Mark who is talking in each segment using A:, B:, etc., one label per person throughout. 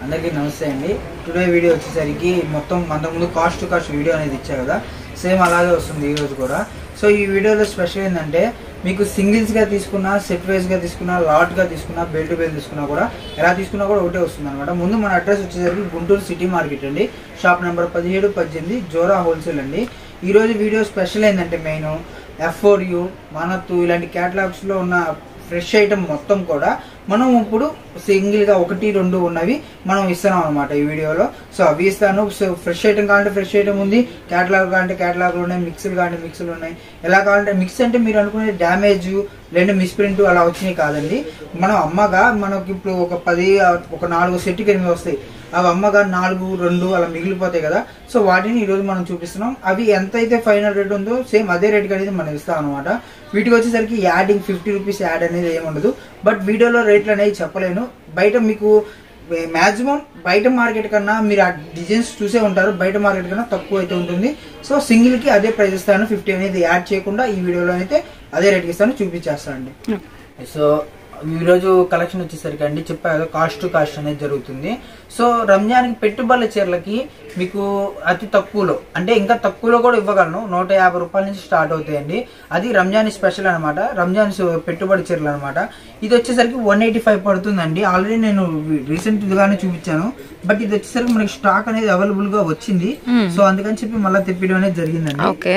A: అందరికీ నమస్తే అండి. టుడే వీడియో వచ్చేసరికి మొత్తం అంతకుముందు కాస్ట్ టు కాస్ట్ వీడియో అనేది ఇచ్చా కదా, సేమ్ అలాగే వస్తుంది ఈరోజు కూడా. సో ఈ వీడియోలో స్పెషల్ ఏంటంటే మీకు సింగిల్స్గా తీసుకున్నా, సెట్ వైజ్గా తీసుకున్నా, లాట్గా తీసుకున్నా, బేల్ టు బేల్ తీసుకున్నా కూడా ఎలా తీసుకున్నా కూడా ఒకటే వస్తుంది అనమాట. ముందు మన అడ్రస్ వచ్చేసరికి గుంటూరు సిటీ మార్కెట్ అండి, షాప్ నెంబర్ 17-18 జోరా హోల్సేల్ అండి. ఈరోజు వీడియో స్పెషల్ ఏంటంటే మెయిన్ F4U, మనత్తు ఇలాంటి క్యాటలాగ్స్లో ఉన్న ఫ్రెష్ ఐటమ్ మొత్తం కూడా మనం ఇప్పుడు సింగిల్గా 1-2 ఉన్నవి మనం ఇస్తున్నాం అనమాట ఈ వీడియోలో. సో అవి ఇస్తాను. సో ఫ్రెష్ ఐటమ్ కావాలంటే ఫ్రెష్ ఐటమ్ ఉంది, క్యాటలాగ్ కావాలంటే క్యాటలాగ్లు ఉన్నాయి, మిక్స్లు కావాలంటే మిక్స్లు ఉన్నాయి. ఎలా కావాలంటే మిక్స్ అంటే మీరు అనుకునే డ్యామేజ్ లేదంటే మిస్ప్రింట్ అలా వచ్చినాయి కాదండి. మనం అమ్మగా మనకి ఇప్పుడు ఒక 4 సెట్కి 8 వస్తాయి. అవి అమ్మగా 4-2 అలా మిగిలిపోతాయి కదా. సో వాటిని ఈరోజు మనం చూపిస్తున్నాం. అవి ఎంతైతే ఫైనల్ రేట్ ఉందో సేమ్ అదే రేట్కి అనేది మనం ఇస్తాం అనమాట. వీటికి వచ్చేసరికి యాడింగ్ 50 రూపీస్ యాడ్ అనేది ఏముండదు. బట్ వీడియోలో రేట్లు అనేది చెప్పలేను. బయట మీకు మ్యాక్సిమం బయట మార్కెట్ కన్నా మీరు ఆ డిజైన్స్ చూసే ఉంటారు, బయట మార్కెట్ కన్నా తక్కువ అయితే ఉంటుంది. సో సింగిల్కి అదే ప్రైస్ ఇస్తాను, 50 అనేది యాడ్ చేయకుండా ఈ వీడియోలో అయితే అదే రేట్కి ఇస్తాను, చూపించేస్తాను అండి. సో ఈరోజు కలెక్షన్ వచ్చేసరికి అండి చెప్పారు కాస్ట్ టు కాస్ట్ అనేది జరుగుతుంది. సో రంజాన్కి పెట్టుబడుల చీరలకి మీకు అతి తక్కువలో అంటే ఇంకా తక్కువలో కూడా ఇవ్వగలను. 150 రూపాయల నుంచి స్టార్ట్ అవుతాయండి. అది రంజాన్ స్పెషల్ అనమాట, రంజాన్ పెట్టుబడి చీరలు అనమాట. ఇది వచ్చేసరికి 185 పడుతుందండి. ఆల్రెడీ నేను రీసెంట్ గానే చూపించాను. బట్ ఇది వచ్చేసరికి మనకి స్టాక్ అనేది అవైలబుల్ గా వచ్చింది. సో అందుకని చెప్పి మళ్ళీ తెప్పిడం అనేది జరిగిందండి.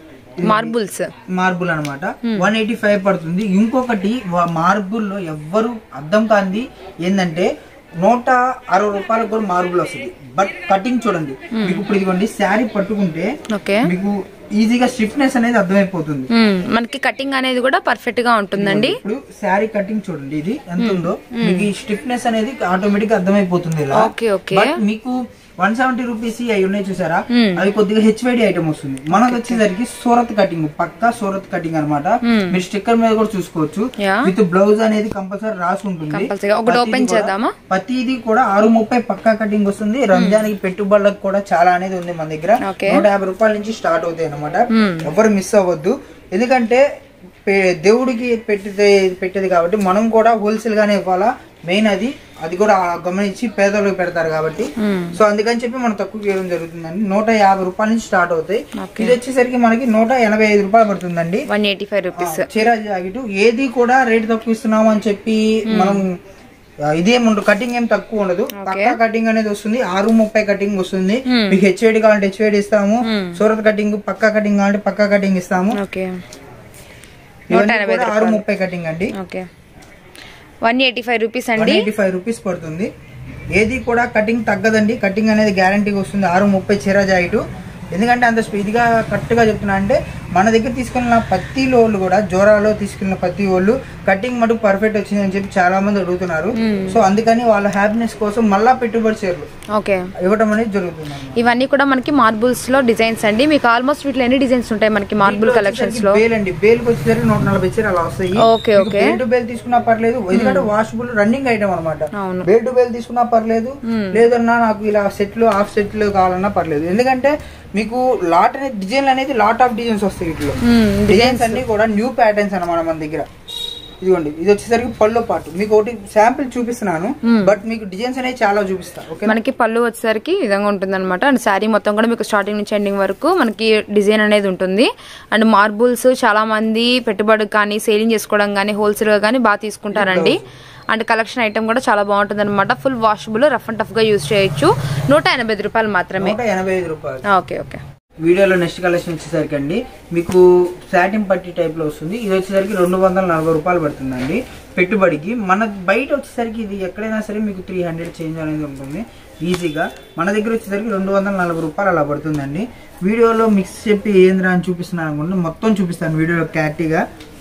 A: మార్బుల్ అనమాట 185 పడుతుంది. ఇంకొకటి మార్బుల్ లో ఎవ్వరు అర్థం కాంది ఏంటంటే 160 రూపాయలకు కూడా మార్బుల్ వస్తుంది. బట్ కటింగ్ చూడండి, మీకు ఇప్పుడు ఇదిగోండి శారీ పట్టుకుంటే మీకు ఈజీగా స్టిఫ్నెస్ అనేది అర్థమైపోతుంది.
B: మనకి కటింగ్ అనేది కూడా పర్ఫెక్ట్ గా ఉంటుందండి. ఇప్పుడు
A: శారీ కటింగ్ చూడండి ఇది ఎంత ఉందో, మీకు ఈ స్టిఫ్నెస్ అనేది ఆటోమేటిక్ గా అర్థమైపోతుంది. బట్ మీకు 170 రూపీస్ అవి ఉన్నాయి చూసారా, అవి కొద్దిగా HYD ఐటమ్ వస్తుంది. మనకు వచ్చేసరికి సూరత్ కటింగ్, పక్కా సూరత్ కటింగ్ అనమాట. మీరు స్టిక్కర్ మీద కూడా చూసుకోవచ్చు. విత్ బ్లౌజ్ అనేది కంపల్సరీ రాసి ఉంటుంది. ప్రతిది కూడా 630 పక్కా కటింగ్ వస్తుంది. రంజాన్కి పెట్టుబడులకు కూడా చాలా అనేది ఉంది మన దగ్గర. 150 రూపాయల నుంచి స్టార్ట్ అవుతాయి అనమాట. ఎవరు మిస్ అవ్వద్దు. ఎందుకంటే దేవుడికి పెట్టేది కాబట్టి మనం కూడా హోల్సేల్ గానే ఇవ్వాలా. మెయిన్ అది కూడా గమనించి పేదలకు పెడతారు కాబట్టి. సో అందుకని చెప్పి మనం తక్కువ చేయడం జరుగుతుందండి. 150 రూపాయల నుంచి స్టార్ట్ అవుతాయి. ఇది వచ్చేసరికి మనకి 185 రూపాయలు పడుతుందండి.
B: 185 రూపీస్
A: చీర జాకెట్. ఏది కూడా రేట్ తక్కువ ఇస్తున్నాము అని చెప్పి మనం ఇదేముండదు, కటింగ్ ఏం తక్కువ ఉండదు. పక్కా కటింగ్ అనేది వస్తుంది. 630 కటింగ్ వస్తుంది. మీకు HYD కావాలంటే HYD ఇస్తాము. సూరత్ కటింగ్ పక్కా కటింగ్ కావాలంటే పక్కా కటింగ్ ఇస్తాము. 630 కటింగ్ అండి.
B: 185 రూపీస్ అండి.
A: 185 రూపీస్ పడుతుంది. ఏది కూడా కటింగ్ తగ్గదండి. కటింగ్ అనేది గ్యారంటీగా వస్తుంది. 630 చీర జాకెట్. ఎందుకంటే అంత స్పీడ్గా కరెక్ట్గా చెప్తున్నా అంటే మన దగ్గర తీసుకెళ్ళిన ప్రతి వాళ్ళు కూడా జోరాలో తీసుకెళ్ళిన ప్రతి వాళ్ళు కటింగ్ మటుకు పర్ఫెక్ట్ వచ్చింది అని చెప్పి చాలా మంది అడుగుతున్నారు. సో అందుకని వాళ్ళ హ్యాపీనెస్ కోసం మళ్ళా పెట్టుబడి చీరలు ఇవ్వడం అనేది జరుగుతుంది.
B: ఇవన్నీ కూడా మనకి మార్బుల్స్ లో డిజైన్స్ అండి. మీకు ఆల్మోస్ట్ వీటిలో ఎన్ని డిజైన్స్ ఉంటాయి మనకి మార్బుల్ కలెక్షన్స్ లో?
A: బేల్ అండి, బేల్ వచ్చేసరికి 140 చీరలు అలా వస్తాయి. బేల్ టు బేల్ తీసుకున్నా పర్లేదు, ఎందుకంటే వాషబుల్ రన్నింగ్ ఐటమ్ అనమాట. బేల్ టు బేల్ తీసుకున్నా పర్లేదు, లేదన్నా నాకు ఇలా సెట్లు హాఫ్ సెట్లు కావాలన్నా పర్లేదు. ఎందుకంటే మీకు లాట్ అనేది డిజైన్ అనేది లాట్ ఆఫ్ డిజైన్స్ వస్తాయి. వీటిలో డిజైన్స్ అన్ని కూడా న్యూ ప్యాటర్న్స్ అన్నమాట మన దగ్గర. ఇదిగోండి, ఇది వచ్చేసరికి పళ్ళు పాటు మీకు ఒకటి శాంపిల్ చూపిస్తున్నాను. బట్ మీకు డిజైన్స్ అనేవి చాలా చూపిస్తాను.
B: మనకి పళ్ళు వచ్చేసరికి ఈ విధంగా ఉంటుంది అనమాట. అండ్ శారీ మొత్తం కూడా మీకు స్టార్టింగ్ నుంచి ఎండింగ్ వరకు మనకి డిజైన్ అనేది ఉంటుంది. అండ్ మార్బుల్స్ చాలా మంది పెట్టుబడి కానీ సేలింగ్ చేసుకోవడం కానీ హోల్సేల్ గా కానీ బాగా తీసుకుంటారండి. అండ్ కలెక్షన్ ఐటమ్ కూడా చాలా బాగుంటుంది అనమాట. Full washable, rough and tough గా యూజ్ చేయొచ్చు. 185 రూపాయలు మాత్రమే.
A: 185 రూపాయలు.
B: ఓకే.
A: వీడియోలో నెక్స్ట్ కలెక్షన్ వచ్చేసరికి అండి మీకు సాటిన్ పట్టి టైప్ లో వస్తుంది. ఇది వచ్చేసరికి 240 రూపాయలు పడుతుందండి పెట్టుబడికి. మన బయట వచ్చేసరికి ఇది ఎక్కడైనా సరే మీకు 300 చేంజ్ అనేది ఉంటుంది ఈజీగా. మన దగ్గర వచ్చేసరికి 240 రూపాయలు అలా పడుతుందండి. వీడియోలో మిక్స్ చెప్పి ఏంద్రా అని చూపిస్తున్నాను అనుకుంటే మొత్తం చూపిస్తాను వీడియోలో క్లారిటీగా.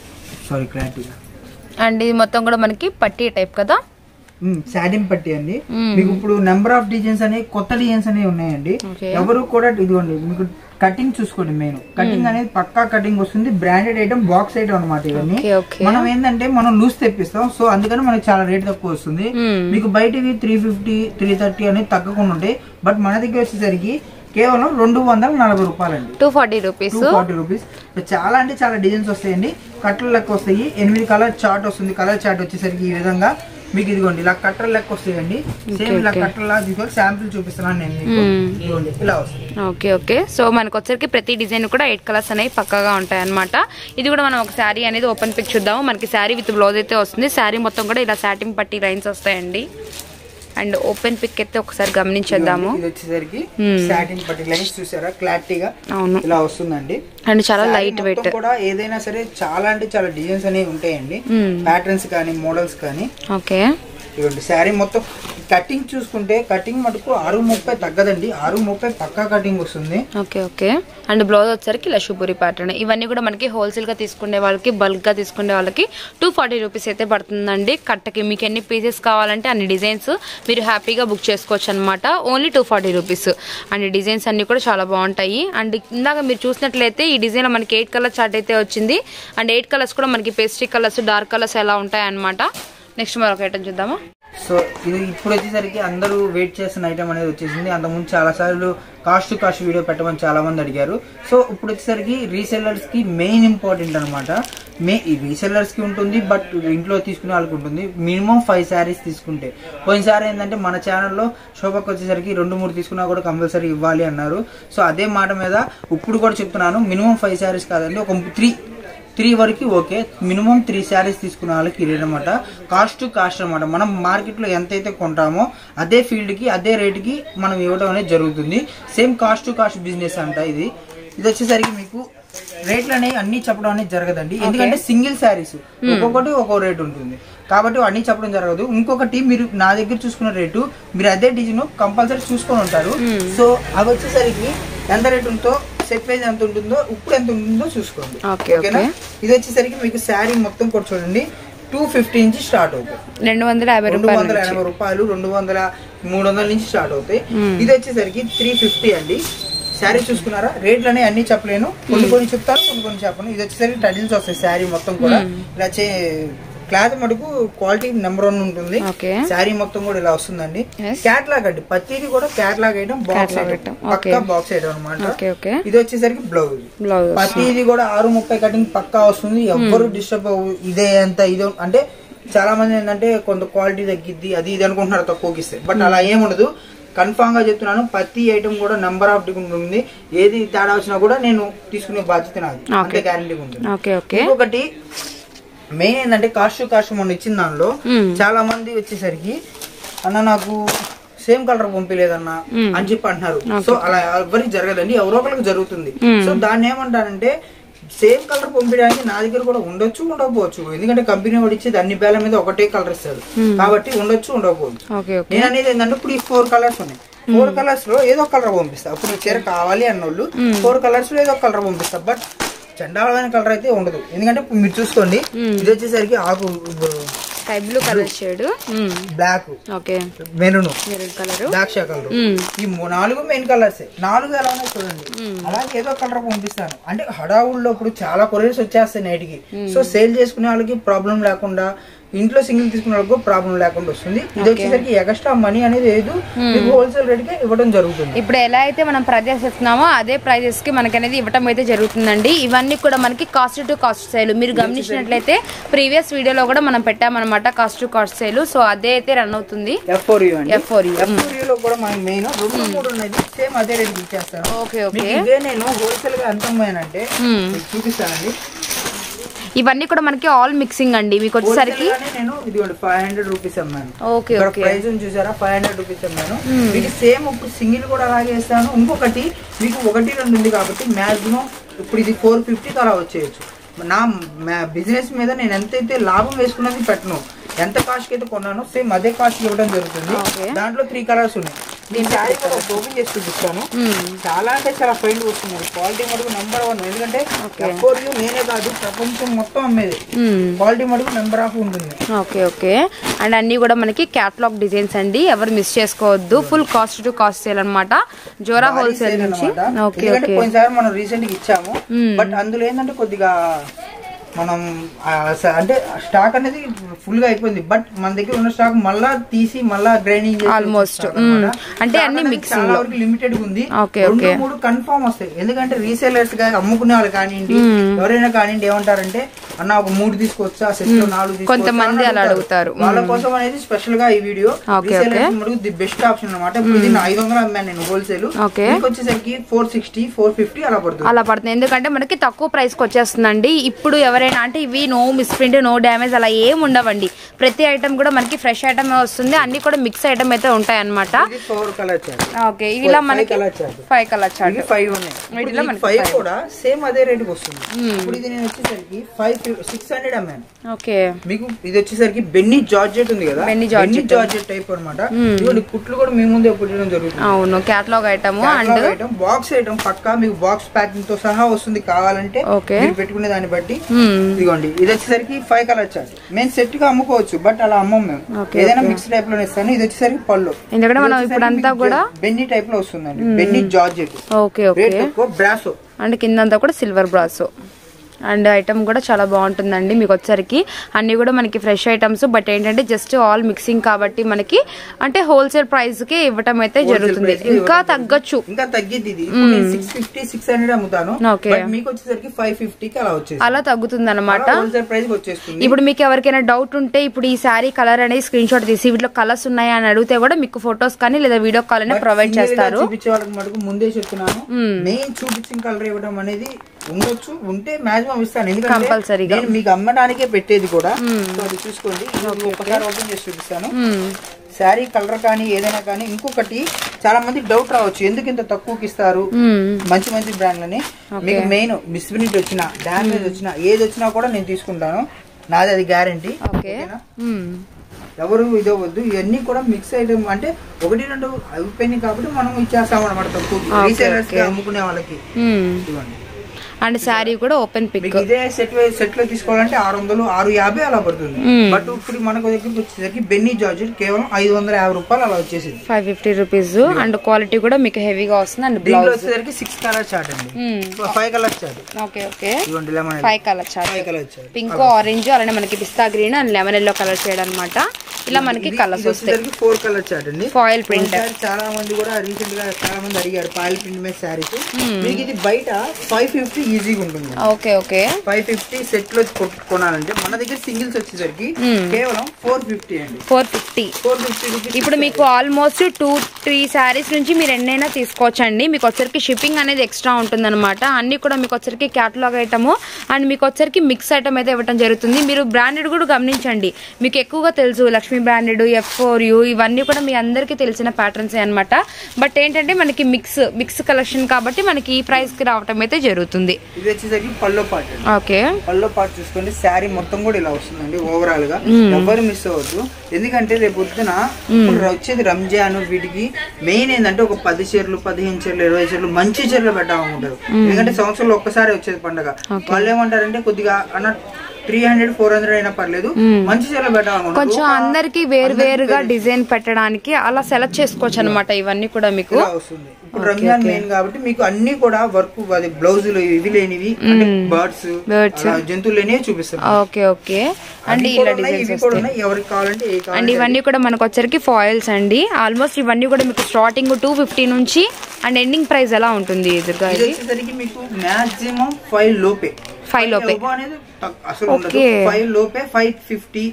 B: అండ్ ఇది మొత్తం కూడా మనకి పట్టి టైప్ కదా,
A: సాటిన్ పట్టి అండి. మీకు ఇప్పుడు నెంబర్ ఆఫ్ డిజైన్స్ అనేవి కొత్త డిజైన్స్ అనేవి ఉన్నాయండి. ఎవరు కూడా ఇదిగోండి మీకు కటింగ్ చూసుకోండి. మెయిన్ కటింగ్ అనేది పక్కా కటింగ్ వస్తుంది. బ్రాండెడ్ ఐటమ్, బాక్స్ ఐటమ్ అనమాట. ఇవన్నీ మనం ఏంటంటే మనం లూజ్ తెప్పిస్తాం. సో అందుకని మనకి చాలా రేట్ తక్కువ వస్తుంది. మీకు బయటవి 350, 330 అనేది తగ్గకుండా ఉంటాయి. బట్ మన దగ్గర వచ్చేసరికి కేవలం 240 రూపాయలండి.
B: 240 రూపీస్.
A: చాలా అంటే చాలా డిజైన్స్ వస్తాయండి. కట్టలు లెక్క వస్తాయి. 8 కలర్ చార్ట్ వస్తుంది. కలర్ చార్ట్ వచ్చేసరికి ఈ విధంగా మీకు ఇదిగోండి ఇలా కట్టర్ లెక్క వస్తాయండి. సేమ్ ఇలా కట్టర్ లా తీసుకొని శాంపిల్ చూపిస్తున్నాను నేను మీకు. ఇదిగోండి ఇలా వస్తుంది.
B: Okay okay. సో మనకు వచ్చరికి ప్రతి డిజైన్ కూడా 8 కలర్స్ అనేవి పక్కాగా ఉంటాయి అనమాట. ఇది కూడా మనం ఒక శారీ అనేది ఓపెన్ పిక్ చూద్దాము. మనకి శారీ విత్ బ్లౌజ్ అయితే వస్తుంది. శారీ మొత్తం కూడా ఇలా సాటిన్ పట్టి లైన్స్ వస్తాయండి. అండ్ ఓపెన్ పిక్ అయితే ఒకసారి గమనించేద్దాము.
A: ఇది వచ్చేసరికి సాటిన్ పట్టి లైన్స్ చూసారా క్లారిటీగా ఇలా వస్తుందండి.
B: అండ్ చాలా లైట్ వెయిట్
A: కూడా. ఏదైనా సరే చాలా అంటే చాలా డిజైన్స్ అనేవి ఉంటాయండి, ప్యాటర్న్స్ కానీ మోడల్స్ కానీ.
B: ఓకే
A: ఇవ్వండి శారీ మొత్తం కటింగ్ చూసుకుంటే కటింగ్ మటుకు 630 తగ్గదండి, 630 పక్కా కటింగ్ వస్తుంది.
B: Okay okay. అండ్ బ్లౌజ్ వచ్చరికి ఇలా షుపూరి ప్యాటర్న్. ఇవన్నీ కూడా మనకి హోల్సేల్ గా తీసుకునే వాళ్ళకి, బల్క్ గా తీసుకునే వాళ్ళకి 240 రూపీస్ అయితే పడుతుందండి కట్టకి. మీకు ఎన్ని పీసెస్ కావాలంటే అన్ని డిజైన్స్ మీరు హ్యాపీగా బుక్ చేసుకోవచ్చు అనమాట. Only 240 rupees. అండ్ డిజైన్స్ అన్ని కూడా చాలా బాగుంటాయి. అండ్ ఇందాక మీరు చూసినట్లయితే ఈ డిజైన్ లో మనకి 8 కలర్ చార్ట్ అయితే వచ్చింది. అండ్ 8 కలర్స్ కూడా మనకి పేస్ట్రీ కలర్స్, డార్క్ కలర్స్ ఎలా ఉంటాయి అనమాట. నెక్స్ట్ మరొక ఐటమ్ చూద్దామా.
A: సో ఇది ఇప్పుడు వచ్చేసరికి అందరూ వెయిట్ చేసిన ఐటమ్ అనేది వచ్చేసింది. అంతకుముందు చాలా సార్లు కాస్ట్ వీడియో పెట్టమని చాలా మంది అడిగారు. సో ఇప్పుడు వచ్చేసరికి రీసెల్లర్స్ కి మెయిన్ ఇంపార్టెంట్ అనమాట. ఈ రీసెల్లర్స్ కి ఉంటుంది, బట్ ఇంట్లో తీసుకునే వాళ్ళకి ఉంటుంది. మినిమం 5 శారీస్ తీసుకుంటే, పోయినసారి ఏంటంటే మన ఛానల్లో శోభకు వచ్చేసరికి 2-3 తీసుకున్నా కూడా కంపల్సరీ ఇవ్వాలి అన్నారు. సో అదే మాట మీద ఇప్పుడు కూడా చెప్తున్నాను, మినిమం 5 శారీస్ కాదండి, ఒక 3 వరకు ఓకే. మినిమం 3 శారీస్ తీసుకున్న వాళ్ళకి ఇది అనమాట. కాస్ట్ అనమాట. మనం మార్కెట్లో ఎంతైతే కొంటామో అదే ఫీల్డ్ కి అదే రేట్ కి మనం ఇవ్వడం అనేది జరుగుతుంది. సేమ్ కాస్ట్ బిజినెస్ అంట ఇది. ఇది వచ్చేసరికి మీకు రేట్లు అనేవి అన్ని చెప్పడం అనేది జరగదండి, ఎందుకంటే సింగిల్ శారీస్ ఒక్కొక్కటి ఒక్కో రేట్ ఉంటుంది కాబట్టి అన్ని చెప్పడం జరగదు. ఇంకొకటి మీరు నా దగ్గర చూసుకున్న రేటు మీరు అదే డిజైన్ కంపల్సరీ చూసుకొని ఉంటారు. సో అవి వచ్చేసరికి ఎంత రేట్ ఉందో, సెట్ ప్రైస్ ఎంత ఉంటుందో, ఇప్పుడు ఎంత ఉంటుందో చూసుకోండి. ఓకేనా. ఇది వచ్చేసరికి మీకు శారీ మొత్తం కూడా చూడండి 250 నుంచి స్టార్ట్ అవుతాయి. 280 రూపాయలు, 200, 300 నుంచి స్టార్ట్ అవుతాయి. ఇది వచ్చేసరికి 350 అండి. శారీ చూసుకున్నారా, రేట్లు అనేవి అన్ని చెప్పలేను, కొన్ని చెప్తాను, కొన్ని చెప్పను. ఇది వచ్చేసరికి టైటిల్స్ వస్తాయి శారీ మొత్తం కూడా. ఇలా క్లాత్ మటుకు క్వాలిటీ నెంబర్ 1 ఉంటుంది. శారీ మొత్తం కూడా ఇలా వస్తుందండి. క్యాట్లాగ్ అండి, ప్రతిది కూడా catalogue item, box item, pakka box item అనమాట. ఇది వచ్చేసరికి బ్లౌజ్. ప్రతిది కూడా 630 కటింగ్ పక్కా వస్తుంది. ఎవ్వరు డిస్టర్బ్ ఇదే అంత ఇదో అంటే చాలా మంది ఏంటంటే కొంత క్వాలిటీ తగ్గిద్ది అది ఇది అనుకుంటున్నారు తక్కువకి ఇస్తే, బట్ అలా ఏముండదు. కన్ఫామ్ గా చెప్తున్నాను, ప్రతి ఐటమ్ కూడా నెంబర్ ఆఫ్ ఉంటుంది. ఏది తేడా వచ్చినా కూడా నేను తీసుకునే బాధ్యత నాది, అంతే గ్యారంటీ ఉంటుంది. ఇంకొకటి మెయిన్ ఏంటంటే కాస్ట్ మొన్న ఇచ్చిన దానిలో చాలా మంది వచ్చేసరికి అన్న నాకు సేమ్ కలర్ పంపించలేదన్నా అని చెప్పి అంటున్నారు. సో అలా ఎవరికి జరగదండి, ఎవరో ఒకరికి జరుగుతుంది. సో దాన్ని ఏమంటారంటే సేమ్ కలర్ పంపించడానికి నా దగ్గర కూడా ఉండొచ్చు, ఉండకపోవచ్చు. ఎందుకంటే కంపెనీ వాడు ఇచ్చేది అన్ని బేల మీద ఒకటే కలర్ ఇస్తారు కాబట్టి ఉండొచ్చు, ఉండకపోవచ్చు. నేను అనేది ఏంటంటే ఇప్పుడు ఈ 4 కలర్స్ ఉన్నాయి. 4 కలర్స్ లో ఏదో కలర్ పంపిస్తా. అప్పుడు చీర కావాలి అన్నోళ్ళు 4 కలర్స్ లో ఏదో కలర్ పంపిస్తా. బట్ చండాలమైన కలర్ అయితే ఉండదు. ఎందుకంటే మీరు చూసుకోండి, ఇది వచ్చేసరికి ఆకు
B: sky blue colour shade,
A: black, maroon colour, ద్రాక్ష కలర్, ఈ 4 మెయిన్ కలర్స్. 4 ఎలా ఉన్నాయి చూడండి. అలాగే ఏదో కలర్ పంపిస్తాను. అంటే హడావుల్లో ఇప్పుడు చాలా కొరియర్స్ వచ్చేస్తాయి నైట్కి. సో సేల్ చేసుకునే వాళ్ళకి ప్రాబ్లం లేకుండా, ఇంట్లో సింగిల్ తీసుకున్న వాళ్ళకు ప్రాబ్లం లేకుండా వస్తుంది. ఇది వచ్చేసరికి ఎక్స్ట్రా మనీ అనేది లేదు, హోల్సేల్ రేట్ కి ఇవ్వడం జరుగుతుంది.
B: ఇప్పుడు ఎలా అయితే మనం ప్రైజెస్ ఇస్తున్నామో అదే ప్రైజెస్ కి మనకి అనేది ఇవ్వడం అయితే జరుగుతుందండి. ఇవన్నీ కూడా మనకి కాస్ట్ సేల్. మీరు గమనించినట్లయితే ప్రీవియస్ వీడియోలో కూడా మనం పెట్టామన్నమాట కాస్ట్ సేల్. సో అదే అయితే రన్ అవుతుంది.
A: F4U లో కూడా మనం మెయిన్ 2-3 ఉన్నాయి, సేమ్ అదే రేట్ ఇచ్చేస్తాను. ఇదే నేను హోల్సేల్ గా ఎంత అమ్మానంటే చూపిస్తానండి.
B: ఇవన్నీ కూడా మనకి ఆల్ మిక్సింగ్ అండి. మీకు వచ్చేసరికి
A: నేను ఇది 500 రూపీస్ అమ్మాను. ప్రైస్ చూసారా, 500 రూపీస్ అమ్మాను. మీకు సేమ్ ఇప్పుడు సింగిల్ కూడా అలాగే ఇస్తాను. ఇంకొకటి మీకు 1-2 ఉంది కాబట్టి మాక్సిమం ఇప్పుడు ఇది 450 అలా వచ్చేయచ్చు. నా బిజినెస్ మీద నేను ఎంతైతే లాభం వేసుకున్నది పెట్టను, ఎంత కాస్ట్ అయితే కొన్నానో సేమ్ అదే కాస్ట్ ఇవ్వడం జరుగుతుంది. దాంట్లో 3 కలర్స్ ఉన్నాయి. నేను శారీ కూడా ఓపెన్ చేసి చూపిస్తాను. చాలా అంటే చాలా ఫైన్ వస్తున్నారు. క్వాలిటీ మటుకు నెంబర్ 1. ఎందుకంటే F4U నేనే కాదు, ప్రపంచం మొత్తం అమ్మేది. క్వాలిటీ మటుకు నెంబర్ ఆఫ్ ఉంటుంది.
B: ఓకే. అండ్ అన్ని కూడా మనకి క్యాటలాగ్ డిజైన్స్ అండి, ఎవరు మిస్ చేసుకోవద్దు. ఫుల్ కాస్ట్ సేల్ అనమాట, జోరా హోల్సేల్ నుంచి.
A: పోయినసారి మనం రీసెంట్ గా ఇచ్చాము, బట్ అందులో ఏంటంటే కొద్దిగా మనం అంటే స్టాక్ అనేది ఫుల్ గా అయిపోయింది. బట్ మన దగ్గర ఉన్న స్టాక్ మళ్ళా తీసి మళ్ళా గ్రైండింగ్
B: ఆల్మోస్ట్ అంటే అన్ని మిక్సింగ్
A: చాలా వరకు లిమిటెడ్ ఉంది. 2-3 కన్ఫర్మ్ వస్తాయి. ఎందుకంటే రీసేలర్స్ గా అమ్ముకునే వాళ్ళు కానివ్వండి, ఎవరైనా కానివ్వండి ఏమంటారంటే అన్న ఒక 3 తీసుకొచ్చా, సెట్ లో 4 తీసుకొచ్చా,
B: కొంతమంది అలా అడుగుతారు.
A: వాళ్ళ కోసం అనేది స్పెషల్ గా ఈ video. Resellers the best option అనమాట. ఇది 500 అమ్మాను నేను హోల్సేల్. వచ్చేసరికి 460, 450 అలా పడుతుంది.
B: ఎందుకంటే మనకి తక్కువ ప్రైస్ కి వచ్చేస్తుందండి. ఇప్పుడు ఎవరైనా అంటే ఇవి నో మిస్ప్రింట్, నో డ్యామేజ్ అలా ఏం ఉండవండి. ప్రతి ఐటమ్ కూడా మనకి ఫ్రెష్ ఐటమ్ వస్తుంది. అన్ని కూడా మిక్స్ ఐటమ్ అయితే ఉంటాయి అనమాట. ఓకే, ఇలా మనకి 5 కలర్ చార్ట్,
A: 5 ఉన్నాయి. 5 కూడా సేమ్ అదే రేట్ వస్తుంది. ఇప్పుడు ఇది నేను వచ్చేసరికి 600 అమ్మాను.
B: ఓకే, మీకు
A: ఇది వచ్చేసరికి బెన్నీ జార్జెట్ ఉంది కదా, బెన్నీ జార్జెట్ టైప్ అనమాట. ఇవన్నీ కుట్లు కూడా మీ ముందే కుట్టడం జరుగుతుంది.
B: అవును, catalogue item and
A: box item pakka మీకు బాక్స్ ప్యాకింగ్ తో సహా వస్తుంది. కావాలంటే మీరు పెట్టుకునే దాన్ని బట్టి. ఇదిగోండి, ఇది వచ్చేసరికి 5 కలర్ చార్ట్. మేము సెట్ గా అమ్ముకోవచ్చు, బట్ అలా అమ్మం మేము. ఏదైనా మిక్స్ టైప్ లో ఇస్తాను. ఇది వచ్చేసరికి పళ్ళు,
B: ఎందుకంటే మనం ఇప్పుడు అంతా కూడా
A: బెన్నీ టైప్ లో వస్తుందండి. బెన్నీ georgette.
B: Okay okay,
A: brasso
B: and కిందంతా కూడా సిల్వర్ బ్రాసో. అండ్ ఐటమ్ కూడా చాలా బాగుంటుందండి. మీకు వచ్చరికి అన్ని కూడా మనకి ఫ్రెష్ ఐటమ్స్. బట్ ఏంటంటే జస్ట్ ఆల్ మిక్సింగ్ కాబట్టి మనకి అంటే హోల్సేల్ ప్రైస్ కి ఇవ్వటం అయితే జరుగుతుంది. ఇంకా తగ్గొచ్చు,
A: ఇంకా తగ్గిద్ది. 650, 600 అమ్ముతాను. మీకు వచ్చేసరికి 550 కి అలా వచ్చేసి
B: అలా తగ్గుతుంది అనమాట.
A: హోల్సేల్ ప్రైస్ వచ్చేస్తుంది.
B: ఇప్పుడు మీకు ఎవరికైనా డౌట్ ఉంటే ఇప్పుడు ఈ శారీ కలర్ అనేది స్క్రీన్ షాట్ తీసి వీటిలో కలర్స్ ఉన్నాయా అని అడిగితే కూడా మీకు ఫొటోస్ కానీ లేదా వీడియో కాల్ అయినా ప్రొవైడ్ చేస్తారు.
A: చూపించే వాళ్ళకి మటుకు ముందే చెప్తున్నాను, మెయిన్ చూపించిన కలర్ ఇవ్వడం అనేది ఉండొచ్చు, ఉంటే మాక్సిమం ఇస్తాను. ఎందుకంటే నేను మీకు అమ్మడానికే పెట్టేది కూడా. సో అది చూసుకోండి. ఒకసారి ఓపెన్ చేసి చూపిస్తాను. శారీ కలర్ కానీ ఏదైనా కానీ. ఇంకొకటి చాలా మంది డౌట్ రావచ్చు, ఎందుకు ఇంత తక్కువకి ఇస్తారు మంచి మంచి బ్రాండ్లని. మీకు మెయిన్ మిస్ప్రింట్ వచ్చినా, డ్యామేజ్ వచ్చినా, ఏది వచ్చినా కూడా నేను తీసుకుంటాను. నాది అది గ్యారంటీ. ఎవరు ఇదో వద్దు. ఇవన్నీ కూడా మిక్స్ ఐటమ్ అంటే 1-2 అయిపోయినాయి కాబట్టి మనం ఇచ్చేస్తాం అనమాట తక్కువ రీసేలర్స్ గా అమ్ముకునే వాళ్ళకి. ఇవ్వండి.
B: అండ్ శారీ కూడా ఓపెన్ పిక్.
A: ఇదే సెట్ లో తీసుకోవాలంటే 600, 650 అలా పడుతుంది. బట్ ఇప్పుడు మనకు దగ్గరికి వచ్చేసరికి బెన్నీ జార్జెట్ కేవలం 550 రూపాయలు అలా వచ్చేసింది.
B: 550 రూపీస్. అండ్ క్వాలిటీ కూడా మీకు హెవీగా వస్తుంది. అండ్
A: బ్లౌజ్ వచ్చేసరికి 6 కలర్ చార్ట్ అండి. 5 colour chart.
B: Okay okay, 5 colour chart. Pink, orange, అలానే మనకి pista green and lemon yellow colour shade అనమాట. ఇలా మనకి కలర్స్ వస్తాయి.
A: 4 కలర్ చార్ట్ అండి.
B: Foil print.
A: చాలా మంది కూడా రీసెంట్ గా చాలా మంది అడిగారు ఫాయిల్ ప్రింట్ మీద శారీస్. మీకు ఇది బయట 550 ఈజీగా ఉంటుంది.
B: ఓకే ఓకే,
A: 550 సెట్ లో కొనాలంటే మన దగ్గర సింగిల్స్ వచ్చేసరికి కేవలం 450 అండి.
B: 450 రూపీస్. ఇప్పుడు మీకు ఆల్మోస్ట్ 2-3 శారీస్ నుంచి మీరు ఎన్నైనా తీసుకోవచ్చండి. మీకు వచ్చరికి షిప్పింగ్ అనేది ఎక్స్ట్రా ఉంటుంది అనమాట. అన్ని కూడా మీకు వచ్చరికి క్యాటలాగ్ ఐటమ్ అండ్ మీకు వచ్చరికి మిక్స్ ఐటమ్ అయితే ఇవ్వడం జరుగుతుంది. మీరు బ్రాండెడ్ కూడా గమనించండి. మీకు ఎక్కువగా తెలుసు లక్ష్మీ బ్రాండెడ్, F4U ఇవన్నీ కూడా మీ అందరికీ తెలిసిన ప్యాటర్న్స్ అనమాట. బట్ ఏంటంటే మనకి మిక్స్ కలెక్షన్ కాబట్టి మనకి ఈ ప్రైస్ కి రావటం అయితే జరుగుతుంది.
A: Pallu part. Okay, pallu part చూసుకోండి. శారీ మొత్తం కూడా ఇలా వస్తుందండి. ఓవరాల్ గా ఎవరు మిస్ అవ్వద్దు. ఎందుకంటే రేపు పొద్దున వచ్చేది రంజాన్. వీటికి మెయిన్ ఏంటంటే ఒక 10 చీరలు, 15 చీరలు, 20 చీరలు మంచి చీరలు పెట్టాలనుకుంటారు. ఎందుకంటే సంవత్సరంలో ఒక్కసారి వచ్చేది పండుగ. వాళ్ళు ఏమంటారంటే కొద్దిగా అన్న 300-400 అయినా పర్లేదు, మంచి చీరలు పెట్టాలనుకుంటారు. కొంచెం అందరికి వేరువేరుగా డిజైన్ పెట్టడానికి అలా సెలెక్ట్ చేసుకోవచ్చు అనమాట. ఇవన్నీ కూడా మీకు వస్తుంది. ఇప్పుడు రంజాన్ మెయిన్ కాబట్టి మీకు అన్ని కూడా వర్క్, బ్లౌజులు ఇవి లేనివి, బర్డ్స్, జంతువులు లేనివి చూపిస్తారు. ఓకే ఓకే, అండ్ ఇలా డిజైన్స్ ఎవరికి కావాలంటే. అండ్ ఇవన్నీ కూడా మనకు వచ్చరికి ఫాయిల్స్ అండి. ఆల్మోస్ట్ ఇవన్నీ కూడా మీకు స్టార్టింగ్ 250 నుంచి అండ్ ఎండింగ్ ప్రైస్ ఎలా ఉంటుంది ఎదురుగా? వచ్చేసరికి మీకు మాక్సిమం 5 లోపే. 5 లోపే అసలు ఉండదు. 5 లోపే 550,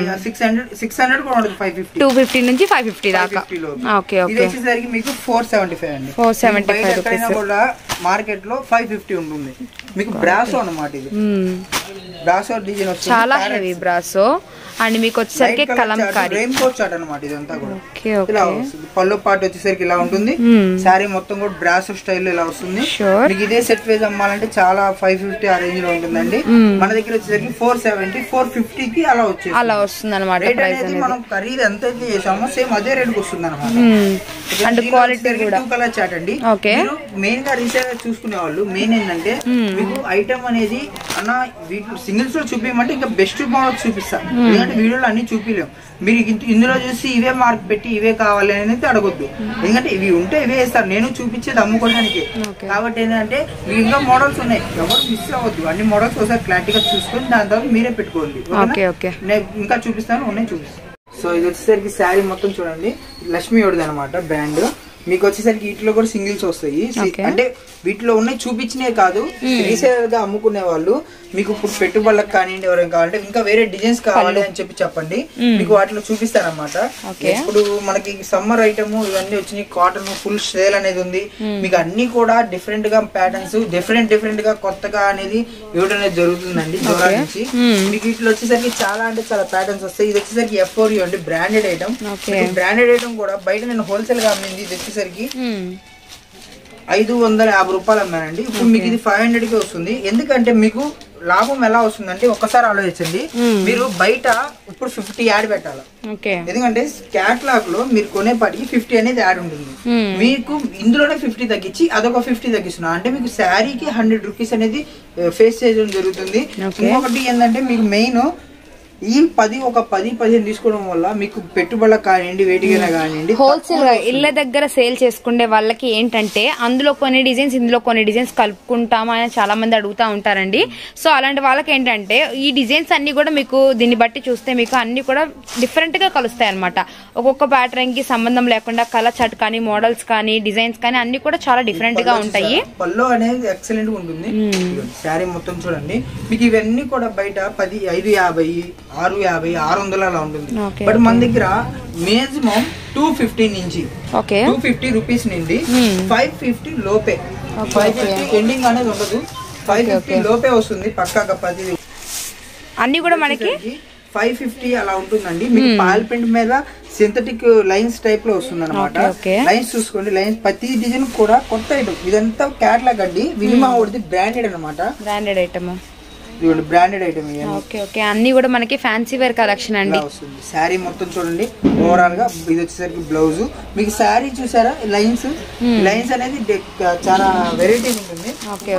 A: 600 కూడా ఉండదు. 550, 250 నుంచి 550 దాకా. ఓకే ఓకే, ఇది వచ్చేసరికి మీకు 475 అండి. 475 రూపీస్ కూడా మార్కెట్ లో 550 ఉంటుంది. మీకు బ్రాసో అన్నమాట. ఇది బ్రాసో డిజైన్ వస్తుంది, చాలా హెవీ బ్రాసో. అండ్ మీకు వచ్చేసరికి కలంకారీ రెయిన్బో చాట్ అన్నమాట. ఇదంతా కూడా ఇలా వస్తుంది. పల్లో పార్ట్ వచ్చేసరికి ఇలా ఉంటుంది. శారీ మొత్తం కూడా బ్రాసో స్టైల్ ఇలా వస్తుంది. మీకు ఇదే సెట్ వైజ్ అమ్మాలంటే చాలా 550 ఆ రేంజ్ లో ఉంటుందండి. మన దగ్గర వచ్చేసరికి 470, 450 కి అలా వచ్చేది. అలా వస్తుంది అనమాట. మనం ఖరీదు ఎంత అయితే చేసామో సేమ్ అదే రేట్ వస్తుంది అనమాట. అండ్ క్వాలిటీ కూడా 2 కలర్ చాట్ అండి. మెయిన్ గా రీసేల్ చూసుకునే వాళ్ళు మెయిన్ ఏంటంటే మీకు ఐటమ్ అనేది అన్న వీటిలో సింగిల్స్ లో చూపించమంటే ఇంకా బెస్ట్ మోడల్స్ చూపిస్తా. ఎందుకంటే వీడియోలో అన్ని చూపించలేము. మీరు ఇందులో చూసి ఇవే మార్క్ పెట్టి ఇవే కావాలి అనేది అడగొద్దు. ఎందుకంటే ఇవి ఉంటే ఇవే వేస్తారు. నేను చూపించేది అమ్ముకోవడానికి. కాబట్టి ఏంటంటే మీకు ఇంకా మోడల్స్ ఉన్నాయి, ఎవరు మిస్ అవ్వద్దు. అన్ని మోడల్స్ ఒకసారి క్లారిటీగా చూసుకొని దాని తర్వాత మీరే పెట్టుకోండి. నేను ఇంకా చూపిస్తాను, ఉన్నాయి చూపిస్తాను. సో ఇది వచ్చేసరికి శారీ మొత్తం చూడండి, లక్ష్మీ ఒడిది అనమాట బ్రాండ్. మీకు వచ్చేసరికి వీటిలో కూడా సింగిల్స్ వస్తాయి. అంటే వీటిలో ఉన్నాయి చూపించినే కాదు, రీసేలర్ గా అమ్ముకునే వాళ్ళు మీకు ఇప్పుడు పెట్టుబడులకు కానివ్వండి, ఎవరైనా కావాలంటే ఇంకా వేరే డిజైన్స్ కావాలి అని చెప్పండి, మీకు వాటిలో చూపిస్తారనమాట. ఇప్పుడు మనకి సమ్మర్ ఐటమ్ ఇవన్నీ వచ్చినాయి, కాటన్ ఫుల్ సేల్ అనేది ఉంది. మీకు అన్ని కూడా డిఫరెంట్ గా ప్యాటర్న్స్ డిఫరెంట్ గా కొత్తగా అనేది ఇవ్వడం అనేది జరుగుతుందండి జోరా నుంచి. మీకు వీటిలో వచ్చేసరికి చాలా అంటే చాలా ప్యాటర్న్స్ వస్తాయి. ఇది వచ్చేసరికి F4U అండి, బ్రాండెడ్ ఐటమ్. బ్రాండెడ్ ఐటమ్ కూడా బయట నేను హోల్సేల్ గా అమ్మింది. ఇది వచ్చేసరికి 550 రూపాయలు అమ్మానండి. ఇప్పుడు మీకు ఇది 500 కి వస్తుంది. ఎందుకంటే మీకు లాభం ఎలా వస్తుందంటే ఒక్కసారి ఆలోచించండి, మీరు బయట ఇప్పుడు 50 యాడ్ పెట్టాలి. ఎందుకంటే క్యాటలాగ్ లో మీరు కొనేపాటికి 50 అనేది యాడ్ ఉంటుంది. మీకు ఇందులోనే 50 తగ్గించి అదొక 50 తగ్గిస్తున్నా అంటే మీకు శారీకి 100 రూపీస్ అనేది ఫేస్ చేయడం జరుగుతుంది. ఇంకొకటి ఏంటంటే మీకు మెయిన్ ఈ 10-15 తీసుకోవడం వల్ల మీకు పెట్టుబడులకు కానివ్వండి, వేటికైనా కానివ్వండి,
B: హోల్సేల్ గా ఇళ్ల దగ్గర సేల్ చేసుకునే వాళ్ళకి ఏంటంటే అందులో కొన్ని డిజైన్స్ ఇందులో కొన్ని డిజైన్స్ కలుపుకుంటామా అని చాలా మంది అడుగుతా ఉంటారండి. సో అలాంటి వాళ్ళకి ఏంటంటే ఈ డిజైన్స్ అన్ని కూడా మీకు దీన్ని బట్టి చూస్తే మీకు అన్ని కూడా డిఫరెంట్ గా కలుస్తాయి అనమాట. ఒక్కొక్క ప్యాటర్న్ కి సంబంధం లేకుండా కలర్ చార్ట్ కానీ, మోడల్స్ కానీ, డిజైన్స్ కానీ అన్ని కూడా చాలా డిఫరెంట్ గా ఉంటాయి.
A: పళ్ళు అనేది ఎక్సలెంట్ గా ఉంటుంది. శారీ మొత్తం చూడండి, మీకు ఇవన్నీ కూడా బయట 550, 650, 600 అలా ఉంటుంది. బట్ మన దగ్గర మినిమం 250 నుంచి 250 రూపీస్ నుండి 550 లోపే, 550 ఎండింగ్ అనేది ఉండదు, 550 లోపే వస్తుంది పక్కాగా. 10
B: అన్ని కూడా మనకి
A: 550 అలా ఉంటుందండి. మీకు పాల్ ప్రింట్ మీద సింథటిక్ లైన్స్ టైప్ లో వస్తుంది అనమాట. లైన్స్ చూసుకోండి, లైన్స్ ప్రతి డిజైన్ కూడా కొత్త ఐటమ్. ఇదంతా క్యాటలాగ్ అండి, మినిమం ఒకటి బ్రాండెడ్ అనమాట.
B: Branded item,
A: branded item.
B: అన్ని కూడా మనకి ఫ్యాన్సీ వేర్ కలెక్షన్ అండి.
A: శారీ మొత్తం చూడండి ఓవరాల్ గా. ఇది వచ్చేసరికి బ్లౌజ్. మీకు శారీ చూసారా, లైన్స్ అనేది చాలా వెరైటీ ఉంటుంది.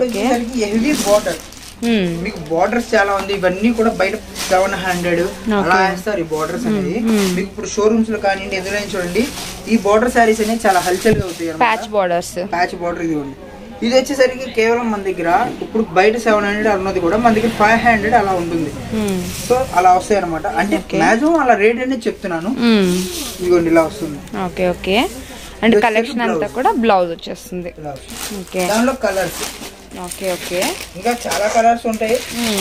A: హెవీ బార్డర్, మీకు బార్డర్స్ చాలా ఉంది. ఇవన్నీ కూడా బయట 700 అలా వేస్తారు ఈ బార్డర్స్ అనేది. మీకు ఇప్పుడు షోరూమ్స్ లో కానీ ఎదురైనా చూడండి, ఈ బార్డర్ శారీస్ అనేది చాలా హల్చల్ గా అవుతాయి. ప్యాచ్ బార్డర్ ఇది ఉంది. ఇది వచ్చేసరికి కేవలం మన దగ్గర ఇప్పుడు బయట 700 అన్నది కూడా మన దగ్గర 500 అలా ఉంటుంది. సో అలా వస్తాయి అనమాట. అంటే మాక్సిమం అలా రేట్ అనేది చెప్తున్నాను. ఇదిగోండి ఇలా వస్తుంది.
B: అండ్ కలెక్షన్ అంతా కూడా బ్లౌజ్ వచ్చేస్తుంది.
A: దానిలో కలర్స్ ఇంకా చాలా కలర్స్ ఉంటాయి.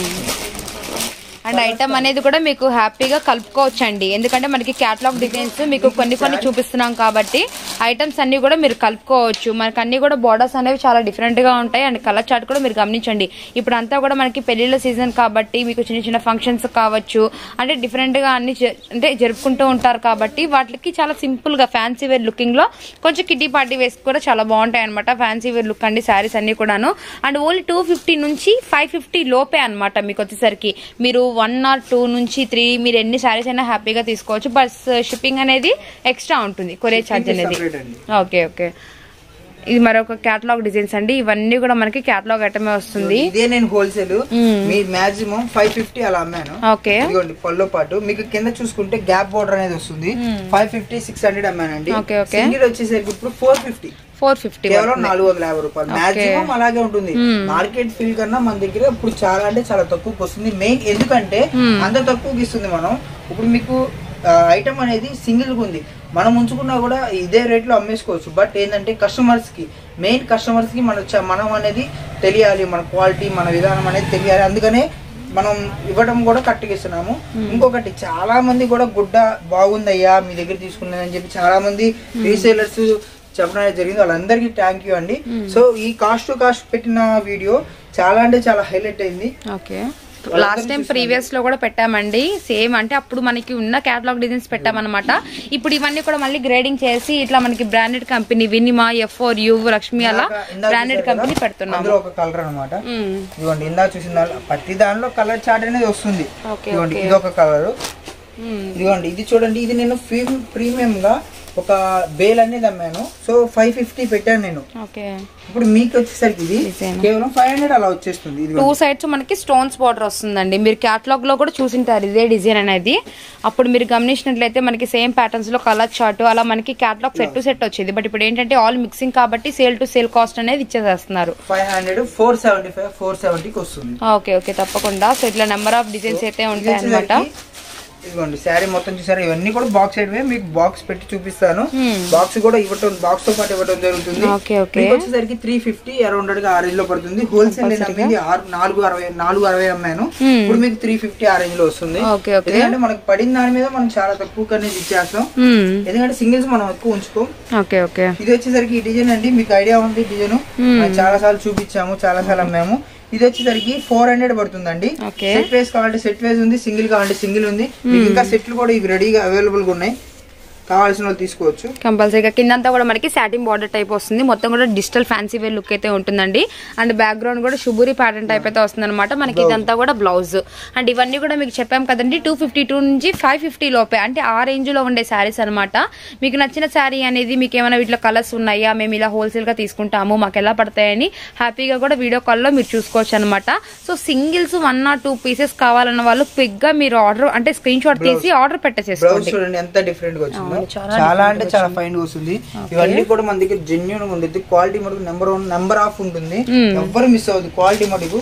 B: అండ్ ఐటమ్ అనేది కూడా మీకు హ్యాపీగా కలుపుకోవచ్చు అండి. ఎందుకంటే మనకి క్యాటలాగ్ డిజైన్స్ మీకు కొన్ని చూపిస్తున్నాం కాబట్టి ఐటమ్స్ అన్ని కూడా మీరు కలుపుకోవచ్చు. మనకి అన్ని కూడా బోర్డర్స్ అనేవి చాలా డిఫరెంట్ గా ఉంటాయి. అండ్ కలర్ చార్ట్ కూడా మీరు గమనించండి. ఇప్పుడు అంతా కూడా మనకి పెళ్లిళ్ళ సీజన్ కాబట్టి మీకు చిన్న ఫంక్షన్స్ కావచ్చు, అంటే డిఫరెంట్ గా అన్ని అంటే జరుపుకుంటూ ఉంటారు కాబట్టి వాటికి చాలా సింపుల్ గా ఫ్యాన్సీ వేర్ లుకింగ్ లో కొంచెం కిడ్డీ పార్టీ వేస్ కూడా చాలా బాగుంటాయి అనమాట. ఫ్యాన్సీ వేర్ లుక్ అండి శారీస్ అన్ని కూడాను. అండ్ ఓన్లీ 250 నుంచి 550 లోపే అనమాట. మీకు వచ్చేసరికి మీరు 1 or 2 నుంచి 3 మీరు ఎన్ని శారీస్ అయినా హ్యాపీగా తీసుకోవచ్చు. బట్ షిప్పింగ్ అనేది ఎక్స్ట్రా ఉంటుంది, కొరియర్ ఛార్జ్ అనేది. ఇది మరొక క్యాటలాగ్ డిజైన్స్ అండి. ఇవన్నీ కూడా మనకి క్యాటలాగ్ ఐటమే వస్తుంది.
A: ఇదే నేను హోల్సేల్ మీ మాక్సిమం 550 అలా అమ్మాను. ఇదిగోండి పల్లో పాటు మీకు కింద చూసుకుంటే గ్యాప్ బోర్డర్ అనేది వస్తుంది. 550, 600 అమ్మానండి. సింగిల్ వచ్చేసరికి ఇప్పుడు 450 కేవలం 450 రూపాయలు. మాక్సిమం అలాగే ఉంటుంది. మార్కెట్ ఫీల్ కన్నా మన దగ్గర ఇప్పుడు చాలా అంటే చాలా తక్కువకి వస్తుంది. మెయిన్ ఎందుకంటే అంత తక్కువకి ఇస్తుంది మనం. ఇప్పుడు మీకు ఐటమ్ అనేది సింగిల్ గా ఉంది, మనం ఉంచుకున్నా కూడా ఇదే రేట్ లో అమ్మేసుకోవచ్చు. బట్ ఏంటంటే కస్టమర్స్ కి మనం అనేది తెలియాలి, మన క్వాలిటీ మన విధానం అనేది తెలియాలి. అందుకనే మనం ఇవ్వడం కూడా కట్టుకిస్తున్నాము. ఇంకొకటి చాలా మంది కూడా గుడ్డ బాగుందయ్యా మీ దగ్గర తీసుకున్నదని చెప్పి చాలా మంది రీసేలర్స్ చెప్పడం జరిగింది. వాళ్ళందరికీ థ్యాంక్ యూ అండి. సో ఈ కాస్ట్ పెట్టిన వీడియో చాలా అంటే చాలా హైలైట్ అయింది.
B: లాస్ట్ టైం ప్రీవియస్ లో కూడా పెట్టామండి సేమ్. అంటే అప్పుడు మనకి ఉన్న క్యాటలాగ్ డిజైన్స్ పెట్టామన్నమాట. ఇప్పుడు ఇవన్నీ కూడా మళ్ళీ గ్రేడింగ్ చేసి ఇట్లా మనకి బ్రాండెడ్ కంపెనీ వినిమా, F4U, లక్ష్మి అలా బ్రాండెడ్ కంపెనీ పెడుతున్నాం.
A: ఒక కలర్ అనమాట. ఇదిగోండి ఇందాక చూసిన ప్రతి దానిలో కలర్ చార్ట్ అనేది వస్తుంది. ఇదిగోండి ఇది ఒక కలర్. ఇదిగోండి ఇది చూడండి, ఇది నేను ప్రీమియం గా ఒక బేల్ అనేది అమ్మాను. సో 550 పెట్టాను నేను.
B: ఓకే,
A: ఇప్పుడు మీకు వచ్చేసరికి ఇది కేవలం 500 అలా వచ్చేస్తుంది. ఇది
B: 2 సైడ్స్ మనకి స్టోన్స్ బార్డర్ వస్తుందండి. మీరు క్యాటలాగ్ లో కూడా చూసింటారు ఇదే డిజైన్ అనేది. అప్పుడు మీరు గమనించినట్లయితే మనకి సేమ్ ప్యాటర్న్స్ లో కలర్ చార్ట్ అలా మనకి క్యాటలాగ్ సెట్ టు సెట్ వచ్చేది. బట్ ఇప్పుడు ఏంటంటే ఆల్ మిక్సింగ్ కాబట్టి సేల్ టు సేల్ కాస్ట్ అనేది ఇచ్చేసేస్తున్నారు.
A: 500 475 470కి వస్తుంది.
B: ఓకే ఓకే, తప్పకుండా. సో ఇట్లా నెంబర్ ఆఫ్ డిజైన్స్ అయితే ఉంటాయి అన్నమాట.
A: ఇదిగోండి శారీ మొత్తం చూసారా, ఇవన్నీ కూడా బాక్స్ సైడ్ మీకు బాక్స్ పెట్టి చూపిస్తాను. బాక్స్ కూడా ఇవ్వటం, బాక్స్ తో పాటు ఇవ్వటం జరుగుతుంది. వచ్చేసరికి 350 అరౌండ్ గా ఆ రేంజ్ లో పడుతుంది. హోల్సేల్ 460 అమ్మాను. ఇప్పుడు మీకు 350 ఆ రేంజ్ లో వస్తుంది. ఎందుకంటే మనకు పడిన దాని మీద మనం చాలా తక్కువ అనేది ఇచ్చేస్తాం. ఎందుకంటే సింగిల్స్ మనం ఎక్కువ ఉంచుకోం. ఇది వచ్చేసరికి ఈ డిజైన్ అండి, మీకు ఐడియా ఉంది డిజైన్, చాలా సార్లు చూపించాము, చాలా సార్లు అమ్మాము. ఇది వచ్చేసరికి 400 పడుతుందండి. సెట్ వైజ్ కావాలంటే సెట్ వైజ్ ఉంది, సింగిల్ కావాలంటే సింగిల్ ఉంది. మీకు ఇంకా సెట్లు కూడా ఇవి రెడీగా అవైలబుల్ గా ఉన్నాయి, కావాల్సిన వాళ్ళు తీసుకోవచ్చు.
B: కంపల్సరీగా కిందంతా కూడా మనకి సాటిన్ బార్డర్ టైప్ వస్తుంది. మొత్తం కూడా డిజిటల్ ఫ్యాన్సీ వేర్ లుక్ అయితే ఉంటుందండి. అండ్ బ్యాక్గ్రౌండ్ కూడా శుభూరి ప్యాటర్న్ టైప్ అయితే వస్తుంది అనమాట. మనకి ఇదంతా కూడా బ్లౌజ్. అండ్ ఇవన్నీ కూడా మీకు చెప్పాం కదండి 252 నుంచి 550 లోపే, అంటే ఆ రేంజ్ లో ఉండే శారీస్ అనమాట. మీకు నచ్చిన శారీ అనేది మీకు ఏమైనా వీటిలో కలర్స్ ఉన్నాయా, మేము ఇలా హోల్సేల్ గా తీసుకుంటాము, మాకు ఎలా పడతాయని హ్యాపీగా కూడా వీడియో కాల్ లో మీరు చూసుకోవచ్చు అనమాట. సో సింగిల్స్ 1 or 2 పీసెస్ కావాలన్న వాళ్ళు క్విక్ గా మీరు ఆర్డర్ అంటే స్క్రీన్ షాట్ తీసి ఆర్డర్ పెట్టేసేసుకోండి.
A: చూడండి ఎంత డిఫరెంట్ గా వచ్చిందో, చాలా అంటే చాలా ఫైన్ గా వస్తుంది. ఇవన్నీ కూడా మన దగ్గర జెన్యూన్ గా ఉంటుంది. క్వాలిటీ మటుకు నెంబర్ ఆఫ్ ఉంటుంది, ఎవ్వరు మిస్ అవ్వదు క్వాలిటీ మటుకు.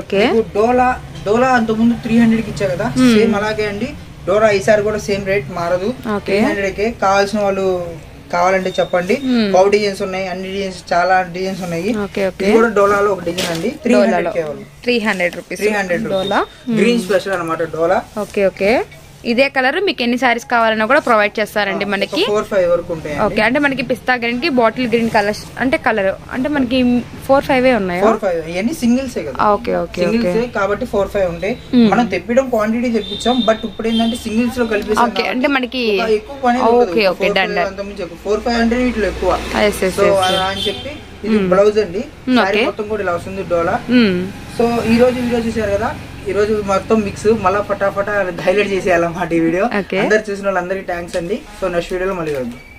A: డోలా అంతకుముందు 300 కి ఇచ్చా కదా, సేమ్ అలాగే అండి. డోలా ఈసారి కూడా సేమ్ రేట్ మారదు, 300 కే. కావాల్సిన వాళ్ళు కావాలంటే చెప్పండి. పౌ డిజైన్స్ ఉన్నాయి, అన్ని డిజైన్స్ చాలా డిజైన్స్ ఉన్నాయి. ఇది కూడా డోలాలో ఒక డిజైన్ అండి, 300 కేవలం
B: 300 రూపీస్.
A: డోలా గ్రీన్ స్పెషల్ అనమాట డోలా.
B: ఓకే, ఇదే కలర్ మీకు ఎన్ని సారీస్ కావాలన్నా కూడా ప్రొవైడ్ చేస్తారండి మనకి.
A: 4-5 వరకు ఉంటాయి.
B: ఓకే, అంటే మనకి పిస్తా గ్రీన్ కి బాటిల్ గ్రీన్ కలర్ అంటే కలర్ అంటే మనకి 4-5 ఉన్నాయి.
A: 4-5 ఇవన్నీ సింగిల్స్ కదా.
B: ఓకే
A: సింగిల్స్ కాబట్టి 4-5 ఉంటాయి. మనం తెప్పించడం క్వాంటిటీ తెప్పించాం, బట్ ఇప్పుడు ఏంటంటే సింగిల్స్ లో కలిపి
B: అంటే మనకి
A: ఎక్కువ పని. 4-5 అంటే వీటిలో ఎక్కువ. సో అలా అని చెప్పి ఇది బ్లౌజ్ అండి. మొత్తం కూడా ఇలా వస్తుంది డోలా. సో ఈ రోజు వీడియో చూసారు కదా, ఈ రోజు మొత్తం మిక్స్ మళ్ళీ ఫటాఫటా హైలైట్ చేసేయాలన్నమాట ఈ వీడియో. అందరు చూసిన వాళ్ళందరికీ థ్యాంక్స్ అండి. సో నెక్స్ట్ వీడియోలో మళ్ళీ కలుద్దాం.